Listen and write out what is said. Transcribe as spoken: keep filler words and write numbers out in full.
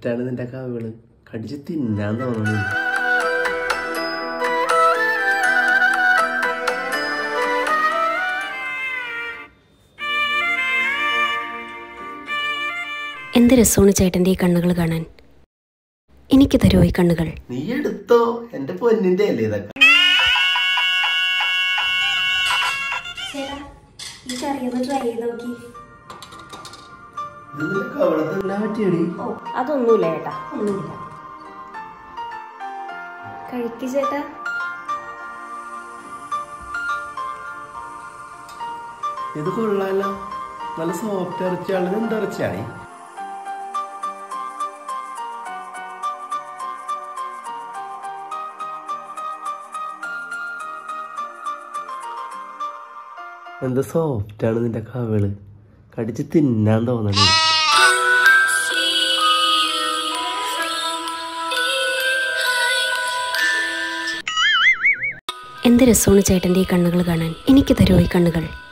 സോഫ്റ്റാണ് നിന്റെ കവിള്, കടിച്ച് തിന്നാൻ തോന്നുന്നു. എന്ത് രസമാണ് ചേട്ടൻ്റെ ഈ കണ്ണുകൾ കാണാൻ. എനിക്ക് തരുമോ ഈ കണ്ണുകൾ? നീ എടുത്തോ, എന്റെ പൊന്നിന്റെ അല്ലേ ഇതൊക്കെ. അതൊന്നുമില്ല ചേട്ടാ, ഒന്നുമില്ല. കഴിക്ക് ചേട്ടാ. ഇത് കൊള്ളാലോ, നല്ല സോഫ്റ്റ് ഇറച്ചിയാണ്. എന്ത് ഇറച്ചിയായി? എന്ത് സോഫ്റ്റാണ് നിന്റെ കവിള്, കടിച്ച് തിന്നാൻ തോന്നണേ. എന്ത് രസമാണ് ചേട്ടൻ്റെ ഈ കണ്ണുകൾ കാണാൻ. എനിക്ക് തരുമോ ഈ കണ്ണുകൾ?